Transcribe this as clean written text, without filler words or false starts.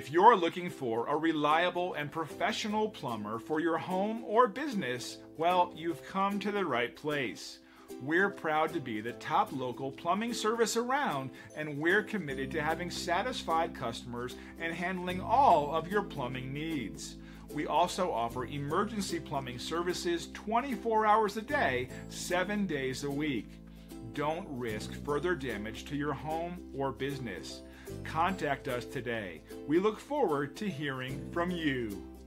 If you're looking for a reliable and professional plumber for your home or business, well, you've come to the right place. We're proud to be the top local plumbing service around, and we're committed to having satisfied customers and handling all of your plumbing needs. We also offer emergency plumbing services 24 hours a day, 7 days a week. Don't risk further damage to your home or business. Contact us today. We look forward to hearing from you.